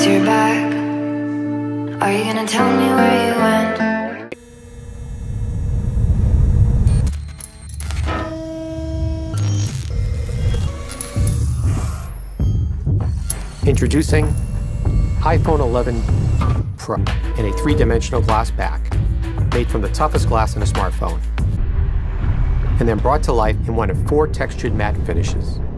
guess you're back. Are you gonna tell me where you went? Introducing iPhone 11 Pro in a three-dimensional glass back, made from the toughest glass in a smartphone, and then brought to life in one of 4 textured matte finishes.